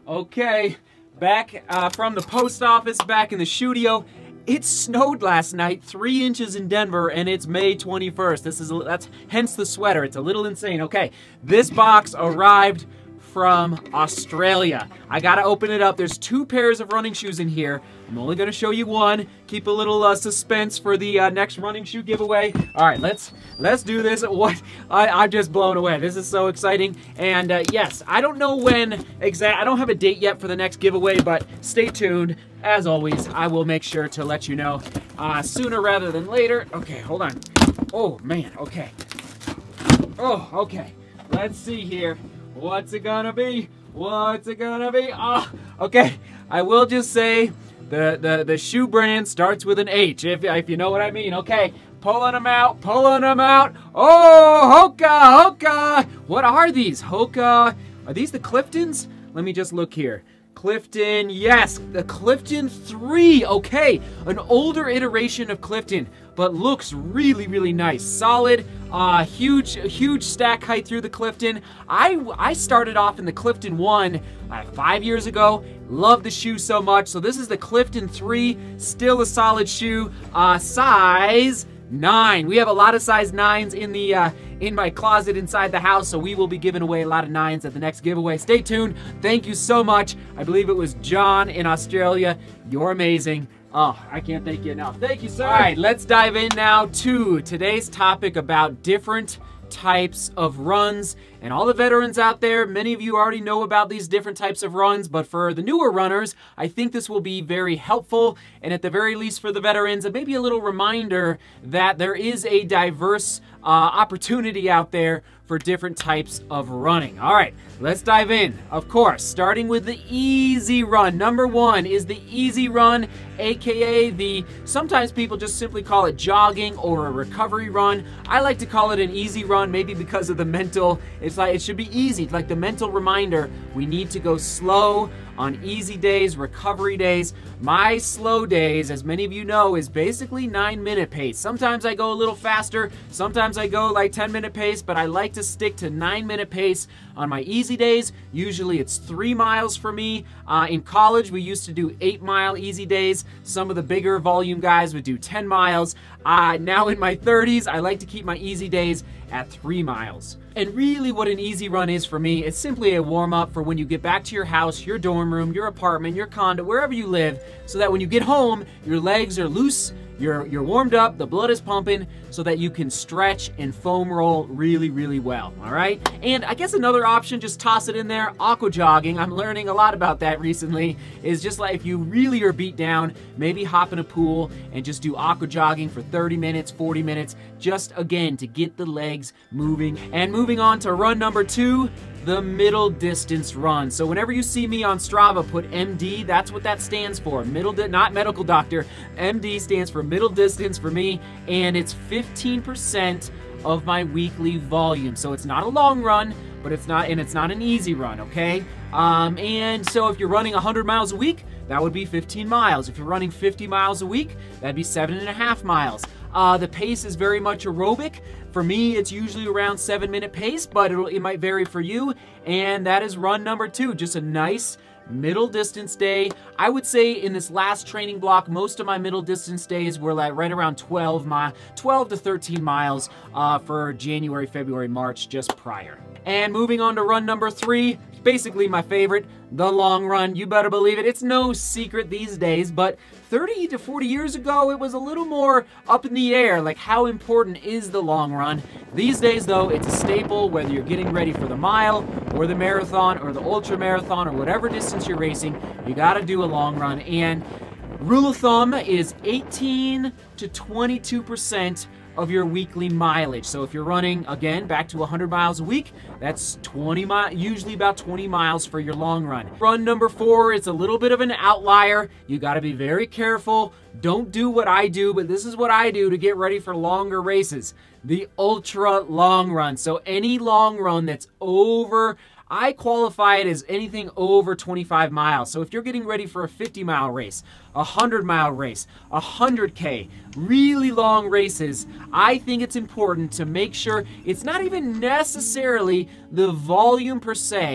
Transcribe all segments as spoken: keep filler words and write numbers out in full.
Okay, back uh, from the post office, back in the studio. It snowed last night, three inches in Denver, and it's May twenty-first. This is that's hence the sweater. It's a little insane. Okay, this box arrived from Australia. I gotta open it up. There's two pairs of running shoes in here. I'm only gonna show you one. Keep a little uh, suspense for the uh, next running shoe giveaway. All right, let's let's do this. What I, I'm just blown away. This is so exciting. And uh, yes, I don't know when exact. I don't have a date yet for the next giveaway, but stay tuned. As always, I will make sure to let you know uh, sooner rather than later. Okay, hold on. Oh man. Okay. Oh, okay. Let's see here. What's it gonna be? What's it gonna be? Oh, okay. I will just say the, the, the shoe brand starts with an H, if, if you know what I mean. Okay, pulling them out, pulling them out. Oh, Hoka, Hoka. What are these? Hoka. Are these the Cliftons? Let me just look here. Clifton, yes, the Clifton three. Okay, an older iteration of Clifton, but looks really, really nice. Solid, uh, huge, huge stack height through the Clifton. I, I started off in the Clifton one uh, five years ago. Love the shoe so much. So this is the Clifton three, still a solid shoe. Uh, size nine. We have a lot of size nines in the uh, in my closet inside the house, so we will be giving away a lot of nines at the next giveaway. Stay tuned. Thank you so much. I believe it was John in Australia. You're amazing. Oh, I can't thank you enough. Thank you, sir. All right, let's dive in now to today's topic about different types of runs. And all the veterans out there, many of you already know about these different types of runs, but for the newer runners, I think this will be very helpful, and at the very least for the veterans, and maybe a little reminder that there is a diverse uh, opportunity out there for different types of running. All right, let's dive in. Of course, starting with the easy run. Number one is the easy run, aka the, sometimes people just simply call it jogging or a recovery run. I like to call it an easy run, maybe because of the mental, it's like, it should be easy, like the mental reminder, we need to go slow on easy days, recovery days. My slow days, as many of you know, is basically nine minute pace. Sometimes I go a little faster, sometimes I go like ten minute pace, but I like to stick to nine minute pace on my easy days. Usually it's three miles for me. Uh, in college, we used to do eight mile easy days. Some of the bigger volume guys would do ten miles. Uh, now in my thirties, I like to keep my easy days at three miles. And really what an easy run is for me, it's simply a warm-up for when you get back to your house, your dorm room, your apartment, your condo, wherever you live, so that when you get home, your legs are loose, you're, you're warmed up, the blood is pumping, so that you can stretch and foam roll really, really well, all right? And I guess another option, just toss it in there, aqua jogging. I'm learning a lot about that recently, is just like if you really are beat down, maybe hop in a pool and just do aqua jogging for thirty minutes, forty minutes, just again, to get the legs moving. And moving on to run number two, the middle distance run. So whenever you see me on Strava put M D, that's what that stands for. Middle, di not medical doctor. M D stands for middle distance for me, and it's fifteen percent of my weekly volume. So it's not a long run, but it's not, and it's not an easy run, okay? Um, and so if you're running one hundred miles a week, that would be fifteen miles. If you're running fifty miles a week, that'd be seven and a half miles. Uh, the pace is very much aerobic. For me, it's usually around seven minute pace, but it'll, it might vary for you. And that is run number two, just a nice middle distance day. I would say in this last training block, most of my middle distance days were like right around twelve, mi twelve to thirteen miles uh, for January, February, March, just prior. And moving on to run number three, basically my favorite, the long run. You better believe it. It's no secret these days, but thirty to forty years ago, it was a little more up in the air, like how important is the long run? These days though, it's a staple, whether you're getting ready for the mile or the marathon or the ultra marathon or whatever distance you're racing, you gotta do a long run. And rule of thumb is eighteen to twenty-two percent of your weekly mileage. So if you're running, again, back to one hundred miles a week, that's twenty miles, usually about twenty miles for your long run. Run number four, it's a little bit of an outlier. You gotta be very careful. Don't do what I do, but this is what I do to get ready for longer races. The ultra long run. So any long run that's over, I qualify it as anything over twenty-five miles. So if you're getting ready for a fifty mile race, a one hundred mile race, a one hundred K, really long races, I think it's important to make sure it's not even necessarily the volume per se,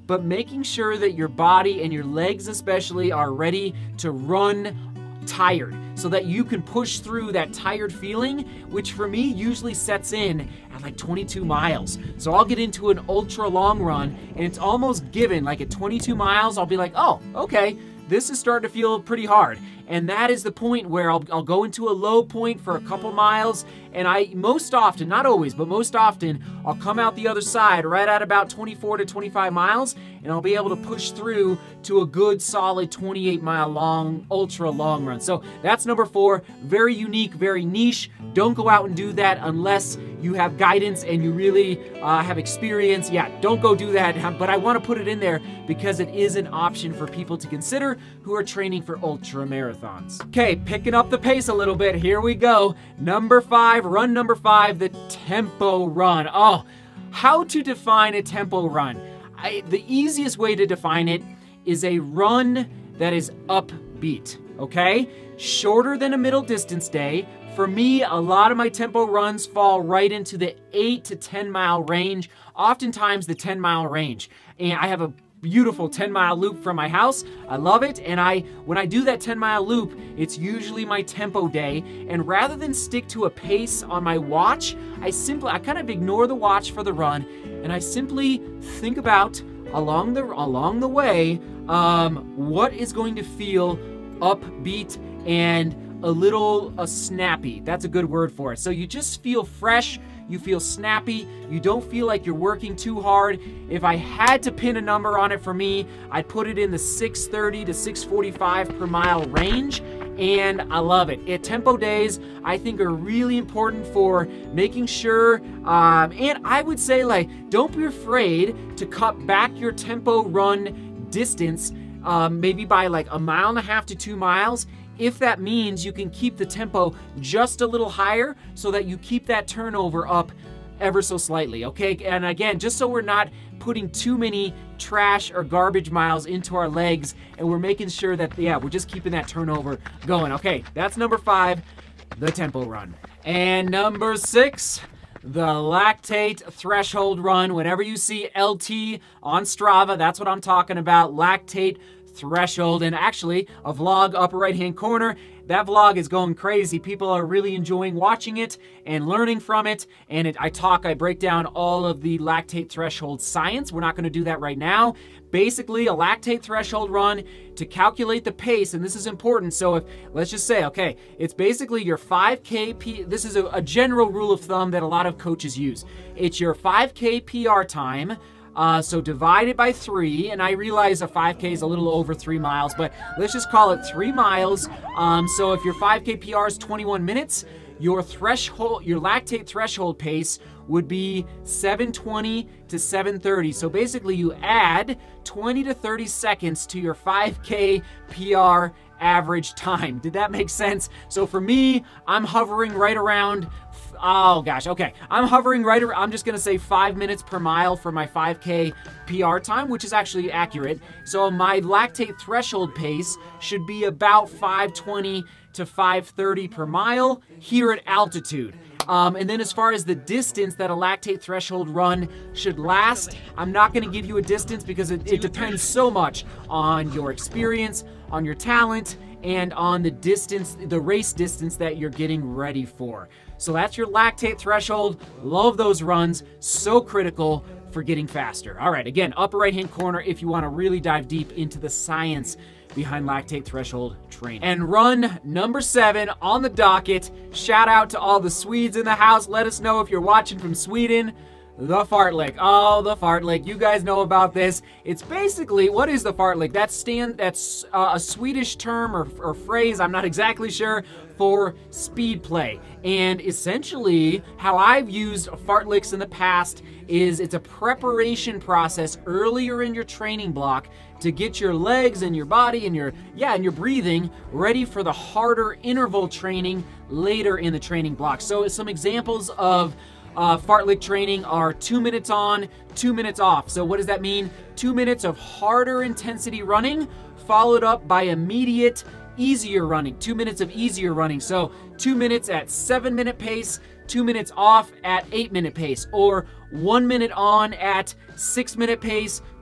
but making sure that your body and your legs especially are ready to run tired so that you can push through that tired feeling, which for me usually sets in at like twenty-two miles. So I'll get into an ultra long run and it's almost given, like at twenty-two miles, I'll be like, oh, okay, this is starting to feel pretty hard. And that is the point where I'll, I'll go into a low point for a couple miles, and I most often, not always, but most often, I'll come out the other side right at about twenty-four to twenty-five miles, and I'll be able to push through to a good solid twenty-eight mile long, ultra long run. So that's number four. Very unique, very niche. Don't go out and do that unless you have guidance and you really uh, have experience. Yeah, don't go do that, but I want to put it in there because it is an option for people to consider who are training for ultra marathons. Okay, picking up the pace a little bit, here we go. Number five, run number five, the tempo run. Oh, how to define a tempo run? I, the easiest way to define it is a run that is upbeat, okay? Shorter than a middle distance day. For me, a lot of my tempo runs fall right into the eight to ten mile range, oftentimes the ten mile range. And I have a beautiful ten mile loop from my house. I love it. And I, when I do that ten mile loop, it's usually my tempo day. And rather than stick to a pace on my watch, I simply, I kind of ignore the watch for the run. And I simply think about along the, along the way, um, what is going to feel upbeat and a little uh, snappy. That's a good word for it. So you just feel fresh, you feel snappy, you don't feel like you're working too hard. If I had to pin a number on it for me, I'd put it in the six thirty to six forty-five per mile range, and I love it. It tempo days, I think, are really important for making sure, um, and I would say, like, don't be afraid to cut back your tempo run distance, um, maybe by like a mile and a half to two miles, if that means you can keep the tempo just a little higher so that you keep that turnover up ever so slightly, okay? And again, just so we're not putting too many trash or garbage miles into our legs, and we're making sure that, yeah, we're just keeping that turnover going. Okay, that's number five, the tempo run. And number six, the lactate threshold run. Whenever you see L T on Strava, that's what I'm talking about, lactate threshold. And actually, a vlog upper right hand corner, that vlog is going crazy. People are really enjoying watching it and learning from it. And it, I talk, I break down all of the lactate threshold science. We're not going to do that right now. Basically, a lactate threshold run to calculate the pace, and this is important. So if, let's just say, okay, it's basically your five K, P, this is a, a general rule of thumb that a lot of coaches use. It's your five K P R time, Uh, so divided by three, and I realize a five K is a little over three miles, but let's just call it three miles. Um, so if your five K P R is twenty-one minutes, your threshold, your lactate threshold pace would be seven twenty to seven thirty. So basically you add twenty to thirty seconds to your five K P R average time. Did that make sense? So for me, I'm hovering right around, oh gosh, okay. I'm hovering right around, I'm just gonna say five minutes per mile for my five K P R time, which is actually accurate. So my lactate threshold pace should be about five twenty to five thirty per mile here at altitude. Um, and then as far as the distance that a lactate threshold run should last, I'm not going to give you a distance because it, it depends so much on your experience, on your talent, and on the distance, the race distance that you're getting ready for. So that's your lactate threshold. Love those runs. So critical for getting faster. All right, again, upper right-hand corner if you want to really dive deep into the science behind lactate threshold training. And run number seven on the docket. Shout out to all the Swedes in the house. Let us know if you're watching from Sweden. The fartlek. Oh, the fartlek. You guys know about this. It's basically, what is the fartlek? That's stand. That's uh, a Swedish term or, or phrase, I'm not exactly sure, for speed play. And essentially, how I've used fartleks in the past is it's a preparation process earlier in your training block to get your legs and your body and your, yeah, and your breathing ready for the harder interval training later in the training block. So some examples of Uh, fartlek training are two minutes on, two minutes off. So what does that mean? Two minutes of harder intensity running followed up by immediate easier running. Two minutes of easier running. So two minutes at seven minute pace, two minutes off at eight minute pace, or one minute on at six minute pace,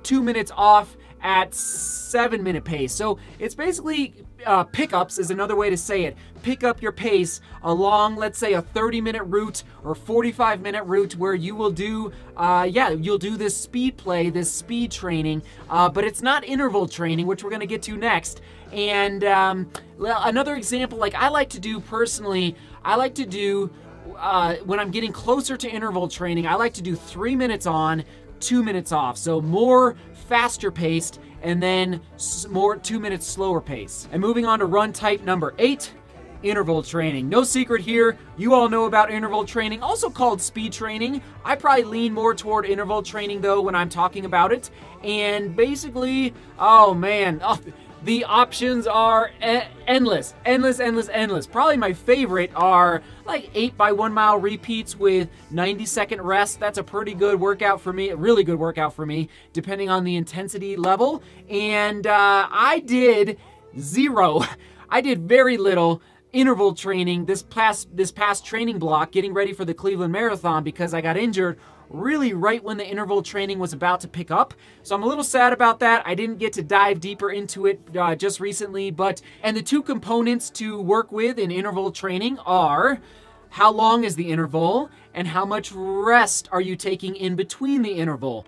two minutes off at seven minute pace. So it's basically uh, pickups is another way to say it. Pick up your pace along, let's say, a thirty minute route or forty-five minute route where you will do, uh, yeah, you'll do this speed play, this speed training, uh, but it's not interval training, which we're going to get to next. And um, another example, like I like to do personally, I like to do, uh, when I'm getting closer to interval training, I like to do three minutes on, two minutes off. So more faster paced and then more two minutes slower pace. And moving on to run type number eight, interval training. No secret here, you all know about interval training, also called speed training. I probably lean more toward interval training though when I'm talking about it. And basically, oh man, oh, the options are e- endless, endless, endless, endless. Probably my favorite are like eight by one mile repeats with ninety second rest. That's a pretty good workout for me, a really good workout for me, depending on the intensity level. And uh, I did zero, I did very little interval training this past this past training block, getting ready for the Cleveland Marathon, because I got injured really right when the interval training was about to pick up. So I'm a little sad about that. I didn't get to dive deeper into it uh, just recently, but, and the two components to work with in interval training are how long is the interval and how much rest are you taking in between the interval.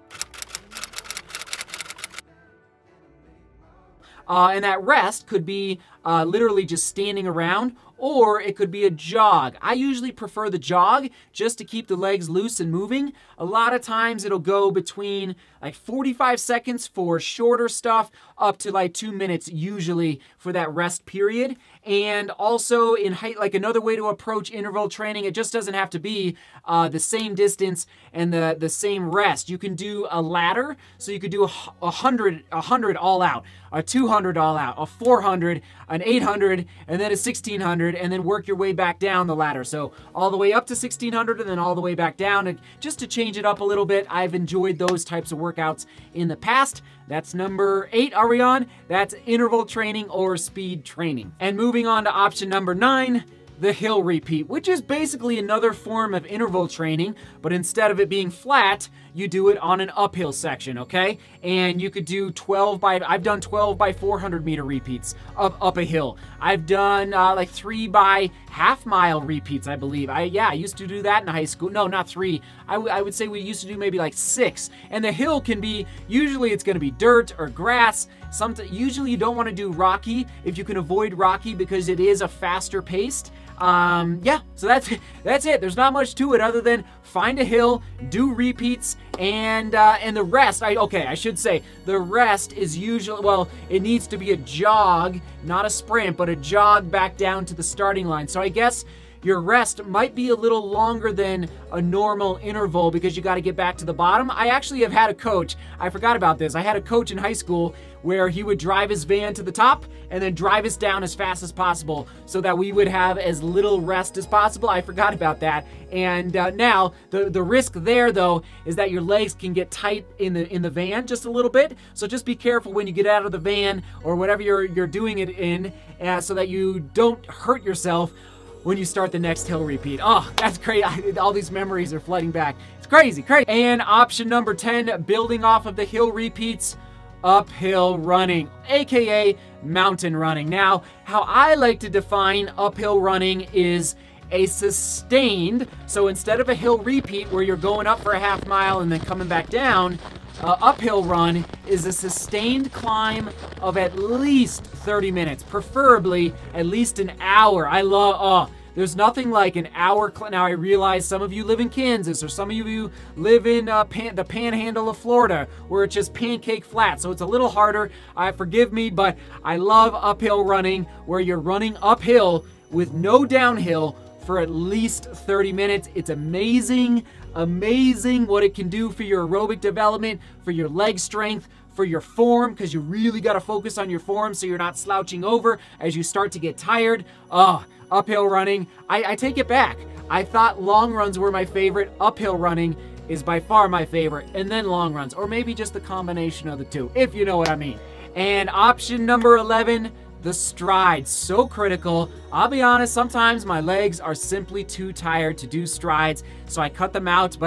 Uh, and that rest could be uh, literally just standing around, or it could be a jog. I usually prefer the jog just to keep the legs loose and moving. A lot of times it'll go between like forty-five seconds for shorter stuff up to like two minutes usually for that rest period. And also in height, like another way to approach interval training, it just doesn't have to be uh, the same distance and the, the same rest. You can do a ladder, so you could do a, a hundred, a hundred all out, a two hundred all out, a four hundred, an eight hundred, and then a sixteen hundred, and then work your way back down the ladder. So all the way up to sixteen hundred and then all the way back down. And just to change it up a little bit, I've enjoyed those types of workouts in the past. That's number eight, are we on? That's interval training or speed training. And moving on to option number nine, the hill repeat, which is basically another form of interval training, but instead of it being flat, you do it on an uphill section, okay? And you could do twelve by, I've done twelve by four hundred meter repeats up, up a hill. I've done uh, like three by half mile repeats, I believe. I Yeah, I used to do that in high school. No, not three. I, I would say we used to do maybe like six. And the hill can be, usually it's gonna be dirt or grass. Something, usually you don't wanna do rocky if you can avoid rocky because it is a faster paced. Um, yeah, so that's that's it. There's not much to it other than find a hill, do repeats, and uh, and the rest. I okay, I should say the rest is usually, well, it needs to be a jog, not a sprint, but a jog back down to the starting line. So I guess your rest might be a little longer than a normal interval because you got to get back to the bottom. I actually have had a coach. I forgot about this. I had a coach in high school where he would drive his van to the top and then drive us down as fast as possible so that we would have as little rest as possible. I forgot about that. And uh, now the the risk there though is that your legs can get tight in the in the van just a little bit. So just be careful when you get out of the van or whatever you're you're doing it in, uh, so that you don't hurt yourself when you start the next hill repeat. Oh, that's great. All these memories are flooding back. It's crazy, crazy. And option number ten, building off of the hill repeats, uphill running, aka mountain running. Now, how I like to define uphill running is a sustained, so instead of a hill repeat where you're going up for a half mile and then coming back down, uh, uphill run is a sustained climb of at least thirty minutes, preferably at least an hour. I love, oh, there's nothing like an hour. Cl- now I realize some of you live in Kansas or some of you live in uh, pan- the panhandle of Florida where it's just pancake flat, so it's a little harder. Uh, forgive me, but I love uphill running where you're running uphill with no downhill for at least thirty minutes. It's amazing, amazing what it can do for your aerobic development, for your leg strength, for your form, because you really got to focus on your form so you're not slouching over as you start to get tired. Oh, uphill running. I, I take it back. I thought long runs were my favorite. Uphill running is by far my favorite, and then long runs, or maybe just the combination of the two, if you know what I mean. And option number eleven, the strides. So critical. I'll be honest, sometimes my legs are simply too tired to do strides, so I cut them out, but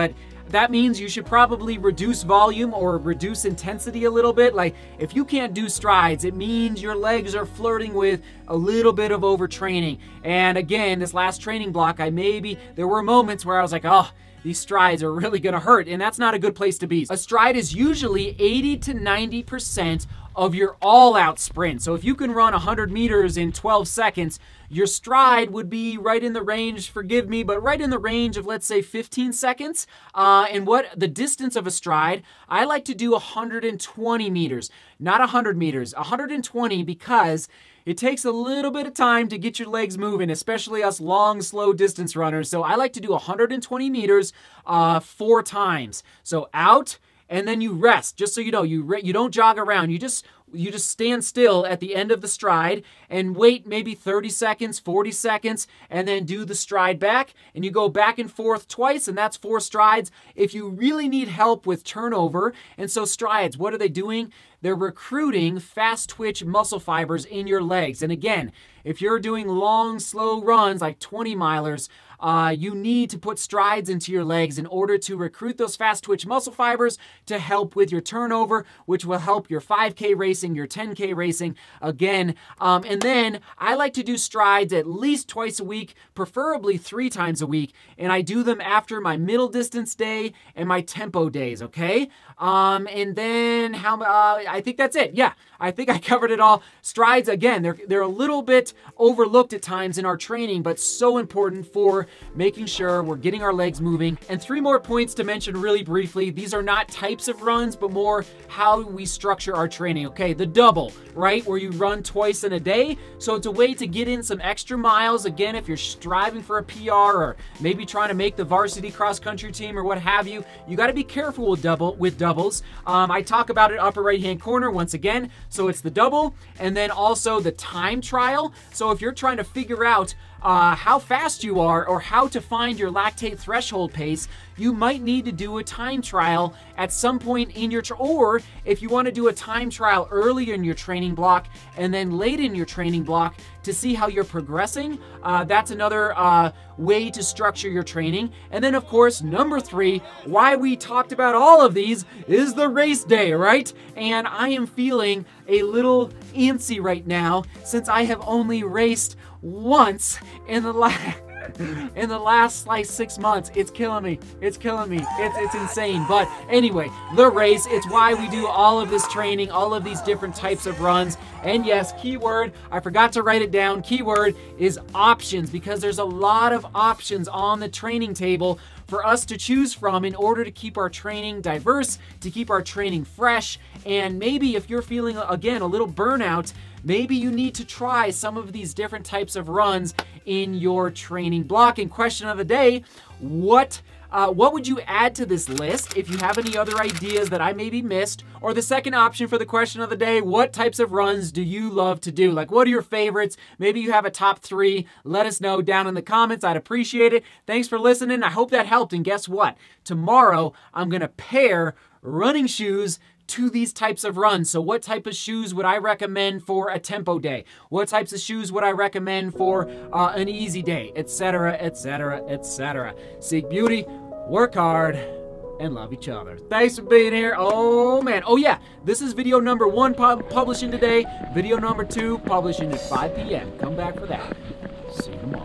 that means you should probably reduce volume or reduce intensity a little bit. Like, if you can't do strides, it means your legs are flirting with a little bit of overtraining. And again, this last training block, I maybe, there were moments where I was like, oh, these strides are really gonna hurt, and that's not a good place to be. A stride is usually eighty to ninety percent of your all-out sprint. So if you can run one hundred meters in twelve seconds, your stride would be right in the range, forgive me, but right in the range of, let's say, fifteen seconds. Uh, and what the distance of a stride, I like to do one hundred twenty meters, not one hundred meters, one hundred twenty, because it takes a little bit of time to get your legs moving, especially us long, slow distance runners. So I like to do one hundred twenty meters uh, four times. So out, and then you rest. Just so you know, you re you don't jog around. You just you just stand still at the end of the stride and wait maybe thirty seconds, forty seconds, and then do the stride back. And you go back and forth twice, and that's four strides. If you really need help with turnover, and so strides, what are they doing? They're recruiting fast twitch muscle fibers in your legs. And again, if you're doing long, slow runs like twenty milers, uh, you need to put strides into your legs in order to recruit those fast twitch muscle fibers to help with your turnover, which will help your five K racing, your ten K racing again. Um, and then I like to do strides at least twice a week, preferably three times a week. And I do them after my middle distance day and my tempo days, okay? Um, and then how, uh, I think that's it. Yeah, I think I covered it all. Strides, again, they're, they're a little bit overlooked at times in our training, but so important for making sure we're getting our legs moving. And three more points to mention really briefly. These are not types of runs, but more how we structure our training. Okay, the double, right? Where you run twice in a day. So it's a way to get in some extra miles. Again, if you're striving for a P R or maybe trying to make the varsity cross country team or what have you, you got to be careful with double with doubles. Um, I talk about it upper right hand corner once again. So it's the double, and then also the time trial. So if you're trying to figure out Uh, how fast you are or how to find your lactate threshold pace, you might need to do a time trial at some point in your, tra or if you want to do a time trial early in your training block and then late in your training block to see how you're progressing, uh, that's another uh, way to structure your training. And then of course, number three, why we talked about all of these is the race day, right? And I am feeling a little antsy right now since I have only raced once in the last in the last like six months. It's killing me. It's killing me. It's, it's insane. But anyway, the race, it's why we do all of this training, all of these different types of runs. And yes, keyword, I forgot to write it down. Keyword is options, because there's a lot of options on the training table for us to choose from in order to keep our training diverse, to keep our training fresh. And maybe if you're feeling, again, a little burnout, maybe you need to try some of these different types of runs in your training block. And question of the day, what uh, what would you add to this list if you have any other ideas that I maybe missed? Or the second option for the question of the day, what types of runs do you love to do? Like, what are your favorites? Maybe you have a top three. Let us know down in the comments. I'd appreciate it. Thanks for listening. I hope that helped. And guess what? Tomorrow, I'm going to pair running shoes to these types of runs. So what type of shoes would I recommend for a tempo day? What types of shoes would I recommend for uh, an easy day, et cetera, et cetera, et cetera. Seek beauty, work hard, and love each other. Thanks for being here. Oh man. Oh yeah, this is video number one pub publishing today. Video number two publishing at five P M Come back for that. See you tomorrow.